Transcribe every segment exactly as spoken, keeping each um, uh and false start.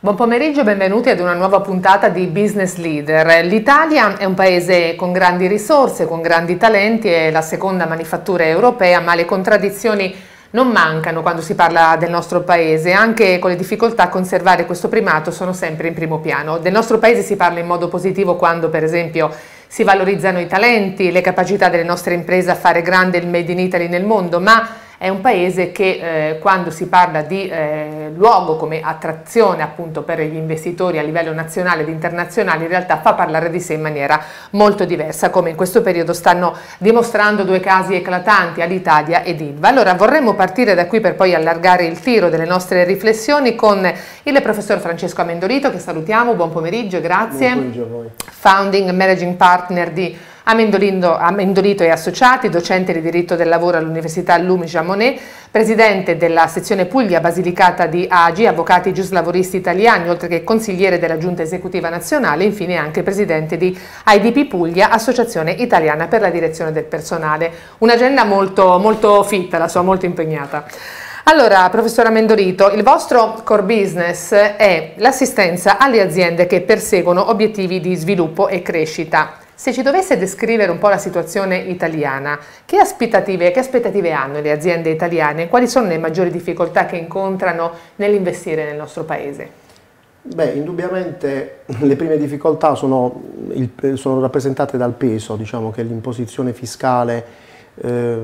Buon pomeriggio e benvenuti ad una nuova puntata di Business Leader. L'Italia è un paese con grandi risorse, con grandi talenti, è la seconda manifattura europea, ma le contraddizioni non mancano quando si parla del nostro paese. Anche con le difficoltà a conservare questo primato sono sempre in primo piano. Del nostro paese si parla in modo positivo quando, per esempio, si valorizzano i talenti, le capacità delle nostre imprese a fare grande il Made in Italy nel mondo, ma è un paese che eh, quando si parla di eh, luogo come attrazione appunto per gli investitori a livello nazionale ed internazionale in realtà fa parlare di sé in maniera molto diversa, come in questo periodo stanno dimostrando due casi eclatanti, Alitalia ed Ilva. Allora vorremmo partire da qui per poi allargare il tiro delle nostre riflessioni con il professor Francesco Amendolito, che salutiamo. Buon pomeriggio, grazie. Buon pomeriggio a voi. Founding Managing Partner di Amendolito e Associati, docente di diritto del lavoro all'Università Lumis-Chamonix, presidente della sezione Puglia Basilicata di A G I, Avvocati Giuslavoristi Italiani, oltre che consigliere della Giunta Esecutiva Nazionale, infine anche presidente di I D P Puglia, Associazione Italiana per la Direzione del Personale. Un'agenda molto, molto fitta, la sua, molto impegnata. Allora, professor Amendolito, il vostro core business è l'assistenza alle aziende che perseguono obiettivi di sviluppo e crescita. Se ci dovesse descrivere un po' la situazione italiana, che aspettative, che aspettative hanno le aziende italiane? Quali sono le maggiori difficoltà che incontrano nell'investire nel nostro paese? Beh, indubbiamente le prime difficoltà sono, il, sono rappresentate dal peso, diciamo, che l'imposizione fiscale eh,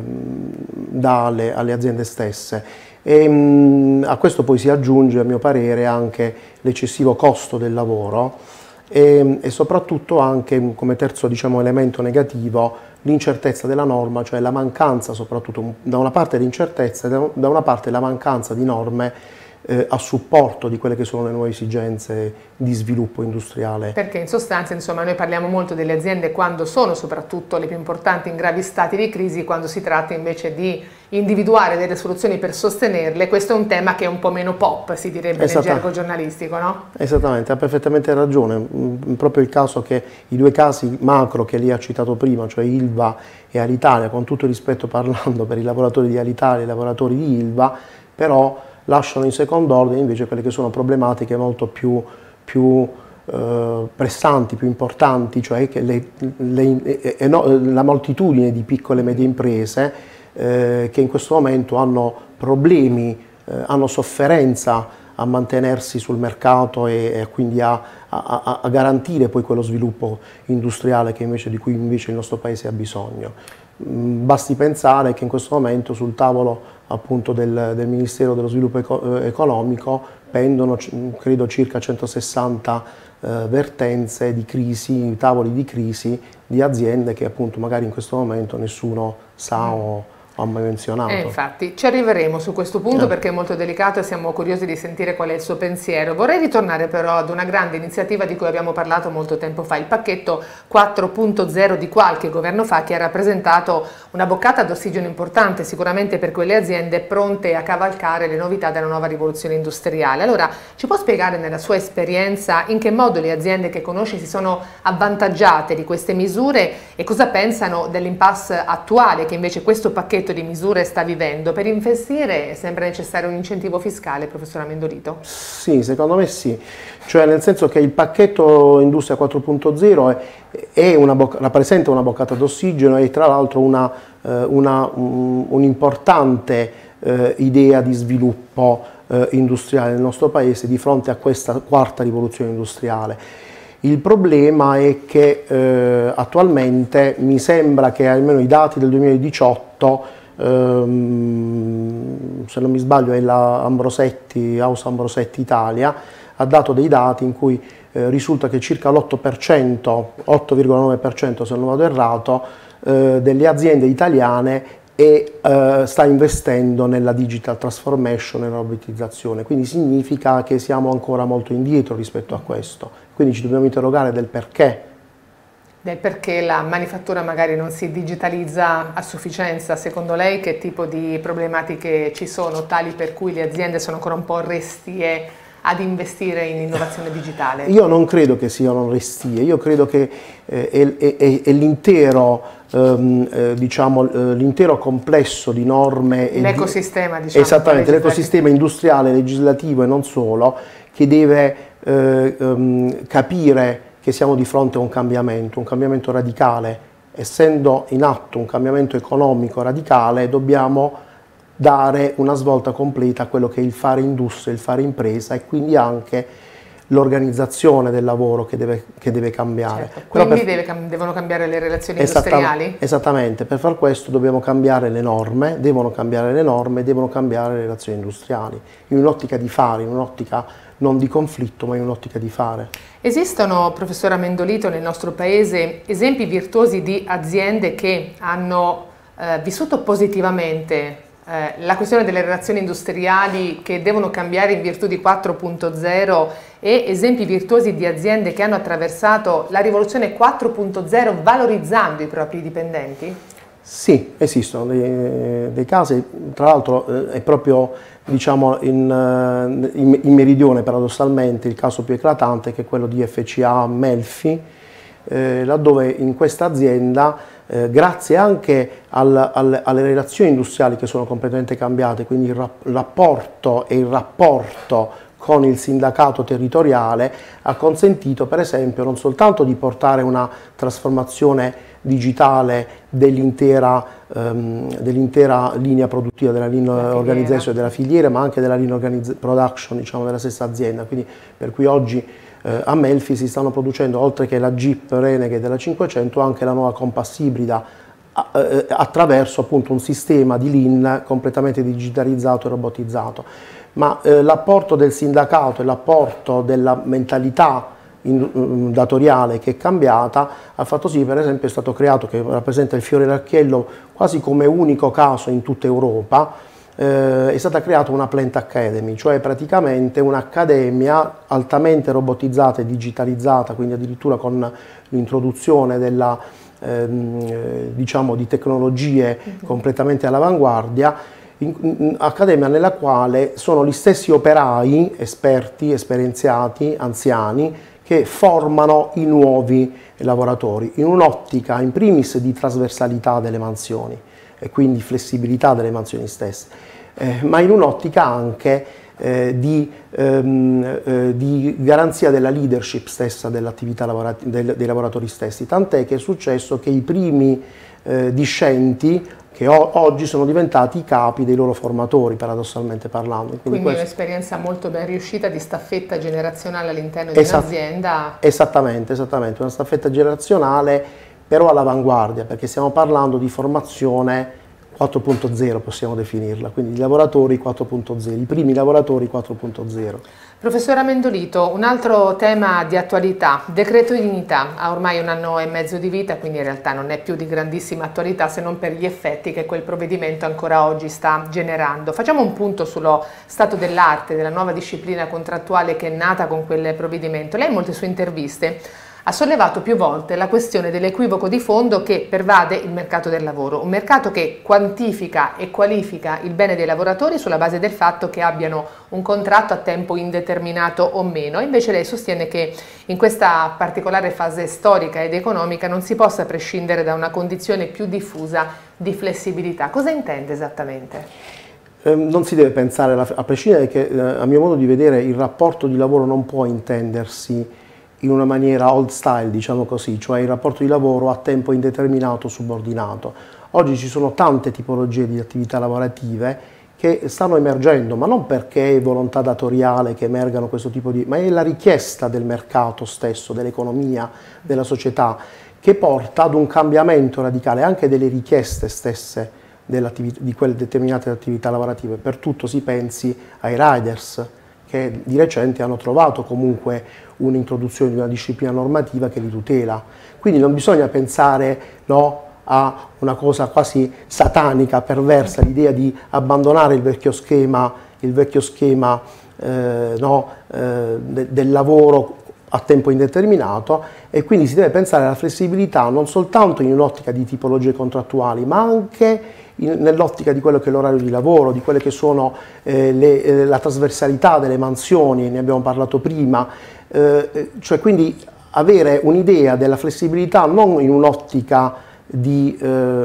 dà alle, alle aziende stesse. E, mh, a questo poi si aggiunge, a mio parere, anche l'eccessivo costo del lavoro. E, e soprattutto anche come terzo, diciamo, elemento negativo l'incertezza della norma, cioè la mancanza, soprattutto da una parte l'incertezza e da una parte la mancanza di norme eh, a supporto di quelle che sono le nuove esigenze di sviluppo industriale. Perché in sostanza, insomma, noi parliamo molto delle aziende quando sono soprattutto le più importanti in gravi stati di crisi, quando si tratta invece di individuare delle soluzioni per sostenerle. Questo è un tema che è un po' meno pop, si direbbe nel gergo giornalistico, no? Esattamente, ha perfettamente ragione. Proprio il caso che i due casi macro che lei ha citato prima, cioè Ilva e Alitalia, con tutto il rispetto parlando per i lavoratori di Alitalia e i lavoratori di Ilva, però lasciano in secondo ordine invece quelle che sono problematiche molto più, più eh, pressanti, più importanti, cioè che le, le, eh, no, la moltitudine di piccole e medie imprese eh, che in questo momento hanno problemi, eh, hanno sofferenza a mantenersi sul mercato e, e quindi a, a, a garantire poi quello sviluppo industriale che invece, di cui invece il nostro Paese ha bisogno. Basti pensare che in questo momento sul tavolo appunto del, del Ministero dello Sviluppo Eco Economico pendono credo circa centosessanta eh, vertenze di crisi, tavoli di crisi di aziende che appunto magari in questo momento nessuno sa o ho mai menzionato. Eh, infatti, ci arriveremo su questo punto eh. perché è molto delicato e siamo curiosi di sentire qual è il suo pensiero. Vorrei ritornare però ad una grande iniziativa di cui abbiamo parlato molto tempo fa, il pacchetto quattro punto zero di qualche governo fa, che ha rappresentato una boccata d'ossigeno importante sicuramente per quelle aziende pronte a cavalcare le novità della nuova rivoluzione industriale. Allora, ci può spiegare nella sua esperienza in che modo le aziende che conosce si sono avvantaggiate di queste misure e cosa pensano dell'impasse attuale che invece questo pacchetto di misure sta vivendo? Per investire è sempre necessario un incentivo fiscale, professor Amendolito? Sì, secondo me sì, cioè nel senso che il pacchetto Industria quattro punto zero è, è una rappresenta una boccata d'ossigeno e tra l'altro una, eh, una, un, un'importante eh, idea di sviluppo eh, industriale nel nostro Paese di fronte a questa quarta rivoluzione industriale. Il problema è che eh, attualmente mi sembra che almeno i dati del duemiladiciotto, ehm, se non mi sbaglio è la Ambrosetti, House Ambrosetti Italia, ha dato dei dati in cui eh, risulta che circa l'otto per cento, otto virgola nove per cento se non vado errato, eh, delle aziende italiane e eh, sta investendo nella digital transformation e nella robotizzazione, quindi significa che siamo ancora molto indietro rispetto a questo, quindi ci dobbiamo interrogare del perché. Del perché la manifattura magari non si digitalizza a sufficienza, secondo lei che tipo di problematiche ci sono tali per cui le aziende sono ancora un po' restie ad investire in innovazione digitale? Io non credo che siano restie, io credo che eh, è, è, è l'intero ehm, eh, diciamo, eh, l'intero complesso di norme, l'ecosistema, diciamo, esattamente, l'ecosistema industriale, legislativo e non solo, che deve eh, um, capire che siamo di fronte a un cambiamento, un cambiamento radicale. Essendo in atto un cambiamento economico radicale, dobbiamo dare una svolta completa a quello che è il fare industria, il fare impresa e quindi anche l'organizzazione del lavoro che deve, che deve cambiare. Certo. Quindi per... deve, devono cambiare le relazioni Esatta, industriali? Esattamente, per far questo dobbiamo cambiare le norme, devono cambiare le norme, devono cambiare le relazioni industriali, in un'ottica di fare, in un'ottica non di conflitto ma in un'ottica di fare. Esistono, professor Amendolito, nel nostro Paese esempi virtuosi di aziende che hanno eh, vissuto positivamente Eh, la questione delle relazioni industriali che devono cambiare in virtù di quattro punto zero e esempi virtuosi di aziende che hanno attraversato la rivoluzione quattro punto zero valorizzando i propri dipendenti? Sì, esistono dei, dei casi, tra l'altro eh, è proprio diciamo, in, in, in Meridione paradossalmente il caso più eclatante che è quello di F C A Melfi, eh, laddove in questa azienda Eh, grazie anche al, al, alle relazioni industriali che sono completamente cambiate, quindi il rap rapporto e il rapporto con il sindacato territoriale ha consentito per esempio non soltanto di portare una trasformazione digitale dell'intera ehm, dell'intera linea produttiva, della linea organizzazione della filiera, ma anche della linea production diciamo, della stessa azienda, quindi per cui oggi Eh, a Melfi si stanno producendo, oltre che la Jeep Renegade della cinquecento, anche la nuova Compass ibrida a, eh, attraverso appunto un sistema di Lean completamente digitalizzato e robotizzato. Ma eh, l'apporto del sindacato e l'apporto della mentalità in, in, datoriale che è cambiata ha fatto sì, per esempio è stato creato, che rappresenta il fiore all'occhiello quasi come unico caso in tutta Europa, Eh, è stata creata una Plant Academy, cioè praticamente un'accademia altamente robotizzata e digitalizzata, quindi addirittura con l'introduzione della, ehm, diciamo, di tecnologie uh-huh. completamente all'avanguardia, in, in, accademia nella quale sono gli stessi operai, esperti, esperienziati, anziani, che formano i nuovi lavoratori, in un'ottica in primis di trasversalità delle mansioni e quindi flessibilità delle mansioni stesse, eh, ma in un'ottica anche eh, di, ehm, eh, di garanzia della leadership stessa dell'attività del, dei lavoratori stessi, tant'è che è successo che i primi eh, discenti che o oggi sono diventati i capi dei loro formatori, paradossalmente parlando. Quindi, Quindi un'esperienza molto ben riuscita di staffetta generazionale all'interno di Esatt un'azienda. Esattamente, esattamente, una staffetta generazionale però all'avanguardia, perché stiamo parlando di formazione quattro punto zero, possiamo definirla, quindi i lavoratori quattro punto zero, i primi lavoratori quattro punto zero. Professor Amendolito, un altro tema di attualità, decreto dignità, ha ormai un anno e mezzo di vita, quindi in realtà non è più di grandissima attualità se non per gli effetti che quel provvedimento ancora oggi sta generando. Facciamo un punto sullo stato dell'arte, della nuova disciplina contrattuale che è nata con quel provvedimento. Lei in molte sue interviste ha sollevato più volte la questione dell'equivoco di fondo che pervade il mercato del lavoro, un mercato che quantifica e qualifica il bene dei lavoratori sulla base del fatto che abbiano un contratto a tempo indeterminato o meno. Invece lei sostiene che in questa particolare fase storica ed economica non si possa prescindere da una condizione più diffusa di flessibilità. Cosa intende esattamente? Eh, non si deve pensare, a prescindere che eh, a mio modo di vedere il rapporto di lavoro non può intendersi in una maniera old style, diciamo così, cioè il rapporto di lavoro a tempo indeterminato subordinato. Oggi ci sono tante tipologie di attività lavorative che stanno emergendo, ma non perché è volontà datoriale che emergano questo tipo di... ma è la richiesta del mercato stesso, dell'economia, della società, che porta ad un cambiamento radicale anche delle richieste stesse di quelle determinate attività lavorative. Per tutto si pensi ai riders, che di recente hanno trovato comunque un'introduzione di una disciplina normativa che li tutela. Quindi non bisogna pensare no, a una cosa quasi satanica, perversa, l'idea di abbandonare il vecchio schema, il vecchio schema eh, no, eh, de, del lavoro a tempo indeterminato, e quindi si deve pensare alla flessibilità non soltanto in un'ottica di tipologie contrattuali, ma anche nell'ottica di quello che è l'orario di lavoro, di quelle che sono eh, le, eh, la trasversalità delle mansioni, ne abbiamo parlato prima, eh, cioè quindi avere un'idea della flessibilità non in un'ottica di eh,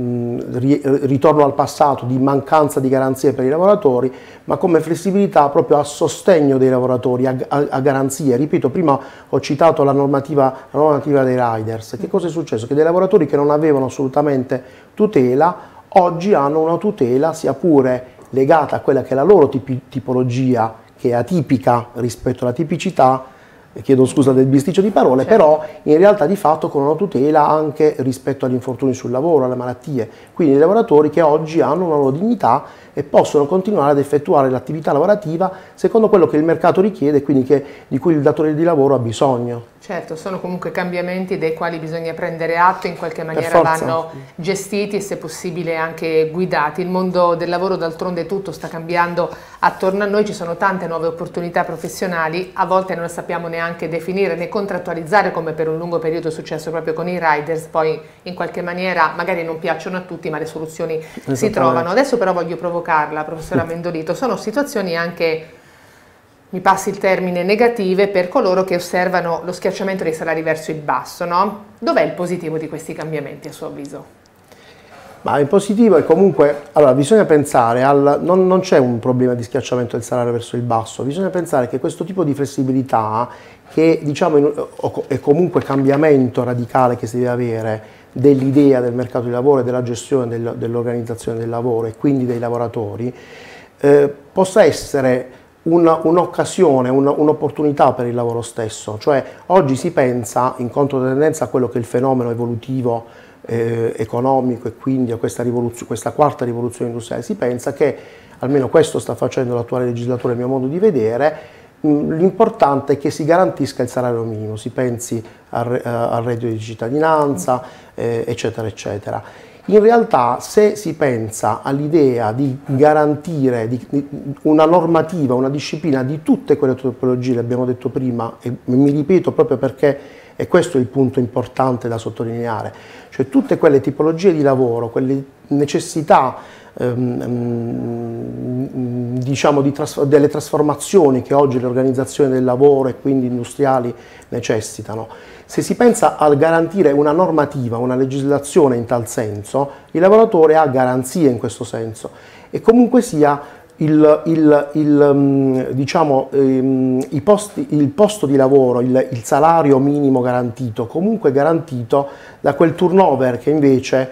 ritorno al passato, di mancanza di garanzie per i lavoratori, ma come flessibilità proprio a sostegno dei lavoratori, a, a, a garanzie. Ripeto, prima ho citato la normativa, la normativa dei riders. Che cosa è successo? Che dei lavoratori che non avevano assolutamente tutela, oggi hanno una tutela, sia pure legata a quella che è la loro tipi, tipologia, che è atipica rispetto alla tipicità, chiedo scusa del bisticcio di parole, certo. Però in realtà di fatto con una tutela anche rispetto agli infortuni sul lavoro, alle malattie, quindi i lavoratori che oggi hanno una loro dignità e possono continuare ad effettuare l'attività lavorativa secondo quello che il mercato richiede e quindi che, di cui il datore di lavoro ha bisogno. Certo, sono comunque cambiamenti dei quali bisogna prendere atto, in qualche maniera vanno gestiti e se possibile anche guidati. Il mondo del lavoro d'altronde tutto sta cambiando attorno a noi, ci sono tante nuove opportunità professionali, a volte non sappiamo neanche definire né contrattualizzare, come per un lungo periodo è successo proprio con i riders, poi in qualche maniera magari non piacciono a tutti ma le soluzioni si trovano. Adesso però voglio provocarla, professora Mendolito, sono situazioni anche, mi passi il termine, negative per coloro che osservano lo schiacciamento dei salari verso il basso, no? Dov'è il positivo di questi cambiamenti a suo avviso? Ma il positivo è comunque, allora bisogna pensare al, non, non c'è un problema di schiacciamento del salario verso il basso, bisogna pensare che questo tipo di flessibilità, che diciamo è comunque cambiamento radicale che si deve avere dell'idea del mercato di lavoro e della gestione del, dell'organizzazione del lavoro e quindi dei lavoratori, eh, possa essere un'occasione, un'opportunità per il lavoro stesso. Cioè oggi si pensa, in controtendenza a quello che è il fenomeno evolutivo eh, economico e quindi a questa, questa quarta rivoluzione industriale, si pensa che, almeno questo sta facendo l'attuale legislatura a mio modo di vedere, l'importante è che si garantisca il salario minimo, si pensi al, al reddito di cittadinanza, eh, eccetera, eccetera. In realtà, se si pensa all'idea di garantire di, di una normativa, una disciplina di tutte quelle tipologie, l'abbiamo detto prima, e mi ripeto proprio perché e questo è il punto importante da sottolineare, cioè tutte quelle tipologie di lavoro, quelle necessità ehm, diciamo di tras- delle trasformazioni che oggi le organizzazioni del lavoro e quindi industriali necessitano. Se si pensa a garantire una normativa, una legislazione in tal senso, il lavoratore ha garanzie in questo senso e comunque sia il, il, il, diciamo, ehm, i posti, il posto di lavoro, il, il salario minimo garantito, comunque garantito da quel turnover che invece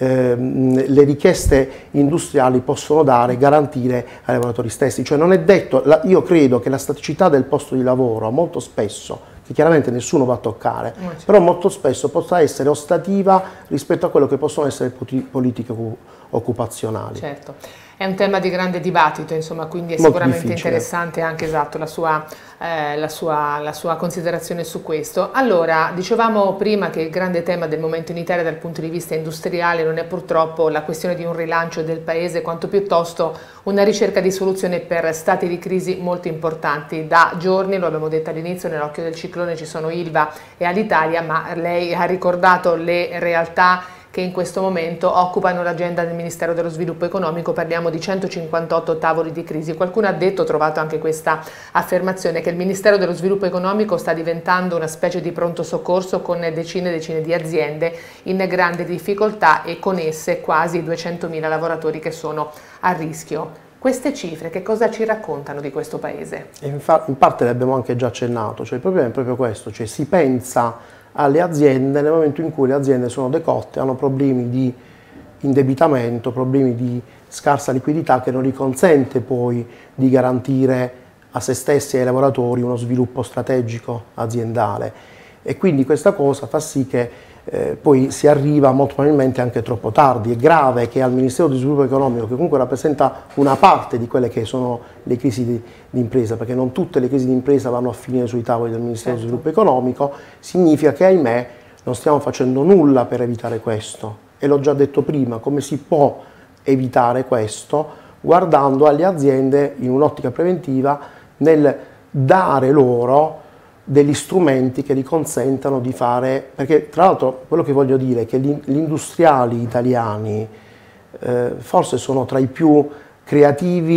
ehm, le richieste industriali possono dare, garantire ai lavoratori stessi. Cioè non è detto, la, io credo che la staticità del posto di lavoro molto spesso, che chiaramente nessuno va a toccare, certo. Però molto spesso possa essere ostativa rispetto a quello che possono essere politiche occupazionali. Certo. È un tema di grande dibattito, insomma, quindi è molto sicuramente difficile. Interessante anche esatto, la, sua, eh, la, sua, la sua considerazione su questo. Allora, dicevamo prima che il grande tema del momento in Italia dal punto di vista industriale non è purtroppo la questione di un rilancio del paese, quanto piuttosto una ricerca di soluzione per stati di crisi molto importanti. Da giorni, lo abbiamo detto all'inizio, nell'occhio del ciclone ci sono Ilva e Alitalia, ma lei ha ricordato le realtà che in questo momento occupano l'agenda del Ministero dello Sviluppo Economico. Parliamo di centocinquantotto tavoli di crisi. Qualcuno ha detto, ho trovato anche questa affermazione, che il Ministero dello Sviluppo Economico sta diventando una specie di pronto soccorso con decine e decine di aziende in grande difficoltà e con esse quasi duecentomila lavoratori che sono a rischio. Queste cifre che cosa ci raccontano di questo Paese? In, in parte le abbiamo anche già accennato, cioè il problema è proprio questo, cioè si pensa alle aziende nel momento in cui le aziende sono decotte, hanno problemi di indebitamento, problemi di scarsa liquidità che non gli consente poi di garantire a se stessi e ai lavoratori uno sviluppo strategico aziendale e quindi questa cosa fa sì che eh, poi si arriva molto probabilmente anche troppo tardi. È grave che al Ministero dello Sviluppo Economico, che comunque rappresenta una parte di quelle che sono le crisi di, di impresa, perché non tutte le crisi di impresa vanno a finire sui tavoli del Ministero certo. dello Sviluppo Economico, significa che ahimè non stiamo facendo nulla per evitare questo. E l'ho già detto prima, come si può evitare questo? Guardando alle aziende in un'ottica preventiva nel dare loro degli strumenti che gli consentano di fare, perché tra l'altro quello che voglio dire è che gli, gli industriali italiani eh, forse sono tra i più creativi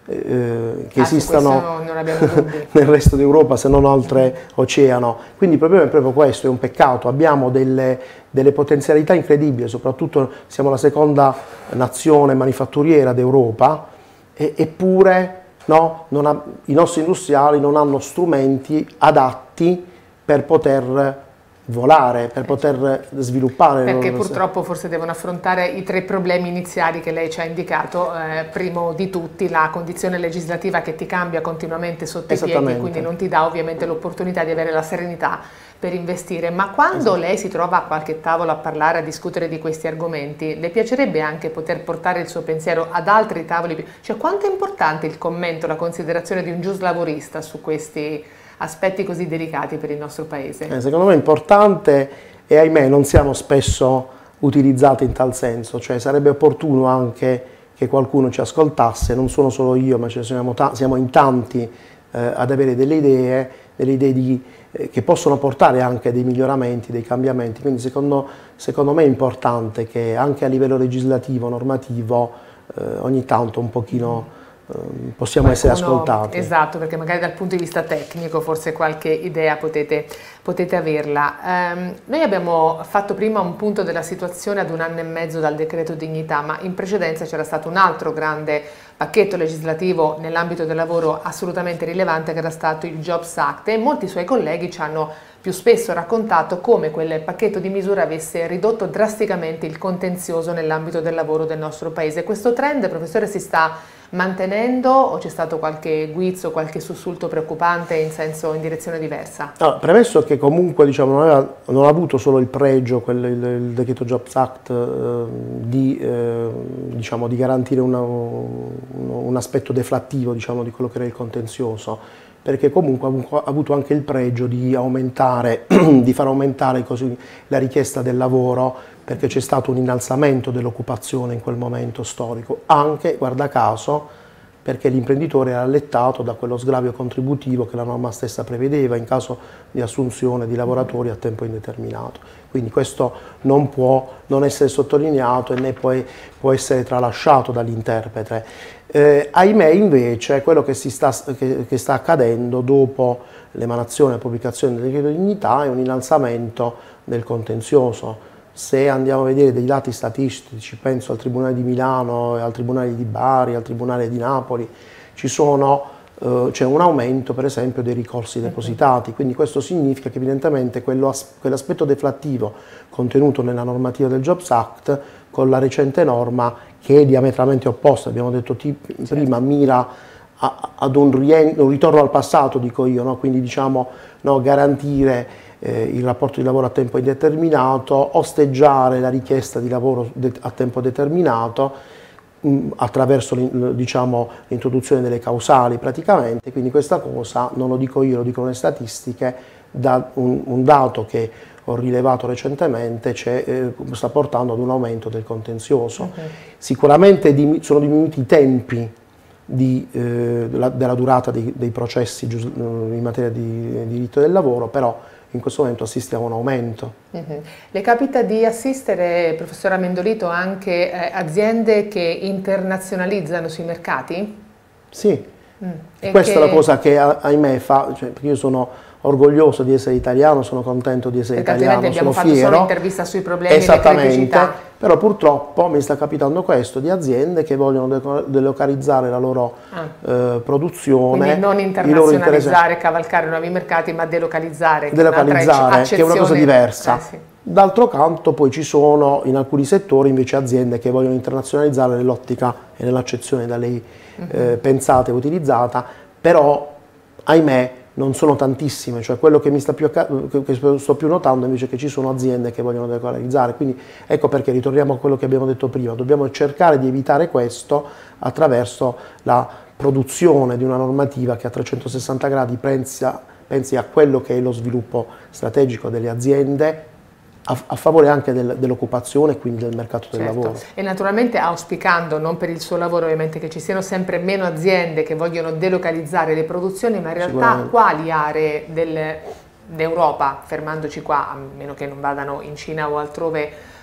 eh, che ah, esistano non nel resto d'Europa se non oltreoceano. Quindi il problema è proprio questo, è un peccato. Abbiamo delle, delle potenzialità incredibili, soprattutto siamo la seconda nazione manifatturiera d'Europa, e, eppure no, non ha, i nostri industriali non hanno strumenti adatti per poter volare, per poter sviluppare. Perché purtroppo forse devono affrontare i tre problemi iniziali che lei ci ha indicato, eh, primo di tutti la condizione legislativa che ti cambia continuamente sotto i piedi, quindi non ti dà ovviamente l'opportunità di avere la serenità per investire. Ma quando esatto. lei si trova a qualche tavolo a parlare, a discutere di questi argomenti, le piacerebbe anche poter portare il suo pensiero ad altri tavoli? Cioè, quanto è importante il commento, la considerazione di un giuslavorista su questi aspetti così delicati per il nostro paese? Eh, secondo me è importante e ahimè non siamo spesso utilizzati in tal senso, cioè sarebbe opportuno anche che qualcuno ci ascoltasse, non sono solo io ma ce siamo, siamo in tanti eh, ad avere delle idee, delle idee di, eh, che possono portare anche dei miglioramenti, dei cambiamenti, quindi secondo, secondo me è importante che anche a livello legislativo, normativo, eh, ogni tanto un pochino possiamo Qualcuno, essere ascoltati. Esatto, perché magari dal punto di vista tecnico forse qualche idea potete, potete averla. Um, noi abbiamo fatto prima un punto della situazione ad un anno e mezzo dal decreto dignità, ma in precedenza c'era stato un altro grande pacchetto legislativo nell'ambito del lavoro assolutamente rilevante che era stato il Jobs Act, e molti suoi colleghi ci hanno più spesso raccontato come quel pacchetto di misure avesse ridotto drasticamente il contenzioso nell'ambito del lavoro del nostro paese. Questo trend, professore, si sta mantenendo o c'è stato qualche guizzo, qualche sussulto preoccupante in senso, in direzione diversa? No, premesso che comunque diciamo, non, aveva, non ha avuto solo il pregio, quel, il, il decreto Jobs Act, eh, di, eh, diciamo, di garantire una, un, un aspetto deflattivo diciamo, di quello che era il contenzioso, perché comunque ha avuto anche il pregio di aumentare, di far aumentare così la richiesta del lavoro, perché c'è stato un innalzamento dell'occupazione in quel momento storico, anche, guarda caso, perché l'imprenditore era allettato da quello sgravio contributivo che la norma stessa prevedeva in caso di assunzione di lavoratori a tempo indeterminato. Quindi questo non può non essere sottolineato e né può, può essere tralasciato dall'interprete. Eh, ahimè invece quello che, si sta, che, che sta accadendo dopo l'emanazione e la pubblicazione del decreto di dignità è un innalzamento del contenzioso. Se andiamo a vedere dei dati statistici, penso al Tribunale di Milano, al Tribunale di Bari, al Tribunale di Napoli, ci sono, eh, c'è un aumento per esempio dei ricorsi depositati, quindi questo significa che evidentemente quell'aspetto deflattivo contenuto nella normativa del Jobs Act con la recente norma, che è diametralmente opposta, abbiamo detto prima, mira a, ad un, un ritorno al passato, dico io, no? Quindi diciamo no, garantire Eh, il rapporto di lavoro a tempo indeterminato, osteggiare la richiesta di lavoro a tempo determinato mh, attraverso diciamo, l'introduzione delle causali praticamente, quindi questa cosa non lo dico io, lo dicono le statistiche, da un, un dato che ho rilevato recentemente eh, sta portando ad un aumento del contenzioso. Okay. Sicuramente di, sono diminuiti i tempi Di, eh, della, della durata dei, dei processi in materia di, di diritto del lavoro, però in questo momento assistiamo a un aumento. Uh-huh. Le capita di assistere, professor Amendolito, anche eh, aziende che internazionalizzano sui mercati? Sì, mm. e questa che... è la cosa che ahimè fa, cioè, perché io sono orgoglioso di essere italiano, sono contento di essere perché italiano, abbiamo sono fatto fiero. Solo intervista sui problemi e le criticità. Però purtroppo mi sta capitando questo di aziende che vogliono delocalizzare la loro ah. eh, produzione. Quindi non internazionalizzare, cavalcare nuovi mercati, ma delocalizzare. Delocalizzare, che è una cosa diversa. Eh, sì. D'altro canto poi ci sono in alcuni settori invece aziende che vogliono internazionalizzare nell'ottica e nell'accezione da lei uh-huh. eh, pensata e utilizzata, però ahimè non sono tantissime, cioè quello che mi sta più che sto più notando invece è che ci sono aziende che vogliono delocalizzare, quindi ecco perché ritorniamo a quello che abbiamo detto prima, dobbiamo cercare di evitare questo attraverso la produzione di una normativa che a trecentosessanta gradi pensa, pensi a quello che è lo sviluppo strategico delle aziende, a, a favore anche del, dell'occupazione e quindi del mercato del certo. lavoro. E naturalmente auspicando, non per il suo lavoro ovviamente, che ci siano sempre meno aziende che vogliono delocalizzare le produzioni, ma in realtà quali aree del, d'Europa, fermandoci qua, a meno che non vadano in Cina o altrove,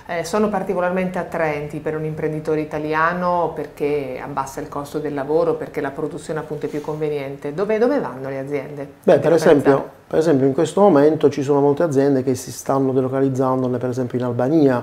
eh, sono particolarmente attraenti per un imprenditore italiano perché abbassa il costo del lavoro, perché la produzione appunto è più conveniente. Dove, dove vanno le aziende? Beh, per esempio, per esempio in questo momento ci sono molte aziende che si stanno delocalizzando per esempio in Albania,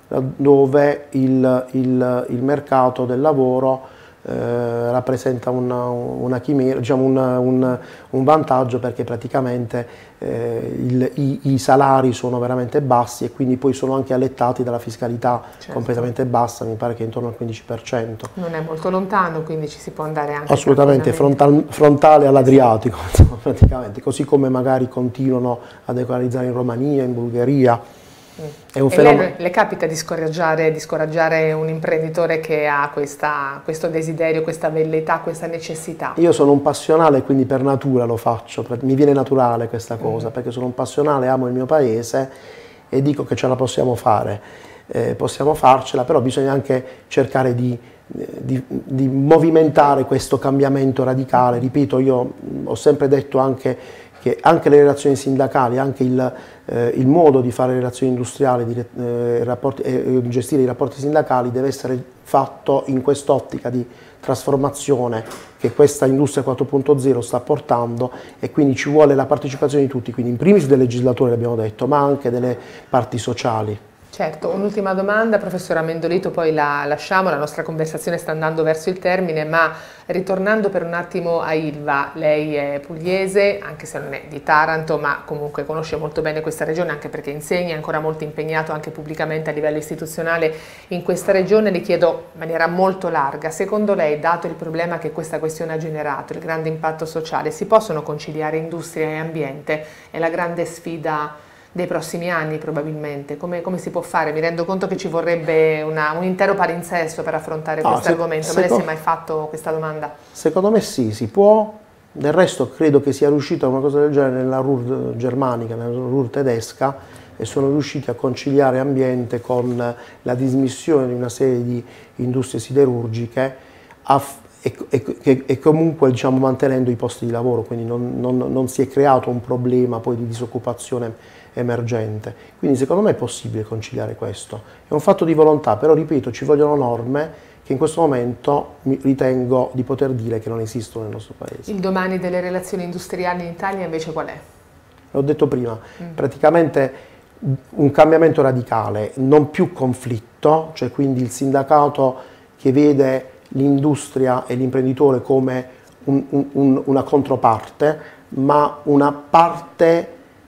dove il, il, il mercato del lavoro Eh, rappresenta una, una chimera, diciamo un, un, un vantaggio, perché praticamente eh, il, i, i salari sono veramente bassi e quindi poi sono anche allettati dalla fiscalità, certo, completamente bassa, mi pare che intorno al quindici per cento. Non è molto lontano, quindi ci si può andare anche assolutamente frontal, frontale all'Adriatico, praticamente, così come magari continuano a delocalizzare in Romania, in Bulgaria. È un e lei, le capita di scoraggiare, di scoraggiare un imprenditore che ha questa, questo desiderio, questa velleità, questa necessità? Io sono un passionale, quindi per natura lo faccio, mi viene naturale questa cosa, mm. perché sono un passionale, amo il mio paese e dico che ce la possiamo fare, eh, possiamo farcela, però bisogna anche cercare di, di, di movimentare questo cambiamento radicale. Ripeto, io ho sempre detto anche che anche le relazioni sindacali, anche il, eh, il modo di fare relazioni industriali, di eh, rapporti, eh, gestire i rapporti sindacali deve essere fatto in quest'ottica di trasformazione che questa industria quattro punto zero sta portando, e quindi ci vuole la partecipazione di tutti, quindi in primis del legislatore, l'abbiamo detto, ma anche delle parti sociali. Certo, un'ultima domanda, professor Amendolito, poi la lasciamo, la nostra conversazione sta andando verso il termine, ma ritornando per un attimo a Ilva, lei è pugliese, anche se non è di Taranto, ma comunque conosce molto bene questa regione, anche perché insegna, è ancora molto impegnato anche pubblicamente a livello istituzionale in questa regione. Le chiedo in maniera molto larga, secondo lei, dato il problema che questa questione ha generato, il grande impatto sociale, si possono conciliare industria e ambiente? È la grande sfida dei prossimi anni probabilmente. Come, come si può fare? Mi rendo conto che ci vorrebbe una, un intero palinsesto per affrontare ah, questo se, argomento, ma lei si è mai fatto questa domanda? Secondo me sì, si può. Del resto credo che sia riuscita una cosa del genere nella R U R germanica, nella R U R tedesca, e sono riusciti a conciliare ambiente con la dismissione di una serie di industrie siderurgiche a, e, e, e comunque, diciamo, mantenendo i posti di lavoro, quindi non, non, non si è creato un problema poi di disoccupazione emergente. Quindi secondo me è possibile conciliare questo. È un fatto di volontà, però ripeto, ci vogliono norme che in questo momento ritengo di poter dire che non esistono nel nostro paese. Il domani delle relazioni industriali in Italia invece qual è? L'ho detto prima, mm. praticamente un cambiamento radicale, non più conflitto, cioè quindi il sindacato che vede l'industria e l'imprenditore come un, un, una controparte, ma una parte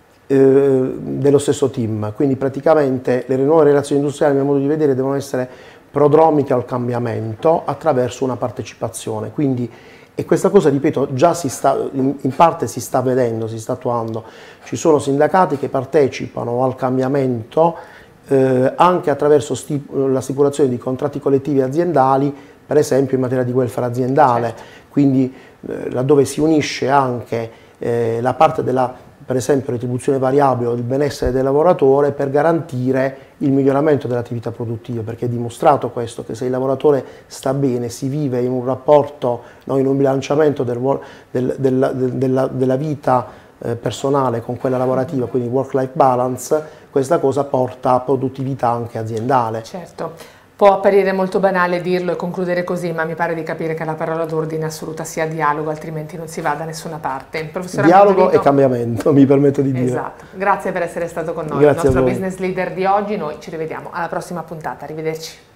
eh, dello stesso team. Quindi praticamente le nuove relazioni industriali, a mio modo di vedere, devono essere prodromiche al cambiamento attraverso una partecipazione. Quindi, e questa cosa, ripeto, già si sta, in, in parte si sta vedendo, si sta attuando. Ci sono sindacati che partecipano al cambiamento eh, anche attraverso la stipulazione di contratti collettivi aziendali, per esempio in materia di welfare aziendale, certo. Quindi eh, laddove si unisce anche eh, la parte della, per esempio, retribuzione variabile o il benessere del lavoratore per garantire il miglioramento dell'attività produttiva, perché è dimostrato questo, che se il lavoratore sta bene, si vive in un rapporto, no, in un bilanciamento del, del, del, della, della vita eh, personale con quella lavorativa, quindi work-life balance, questa cosa porta a produttività anche aziendale. Certo. Può apparire molto banale dirlo e concludere così, ma mi pare di capire che la parola d'ordine assoluta sia dialogo, altrimenti non si va da nessuna parte. Professor dialogo Amendolito, e cambiamento, mi permetto di dire. Esatto. Grazie per essere stato con noi. Grazie Il nostro business leader di oggi, noi ci rivediamo alla prossima puntata. Arrivederci.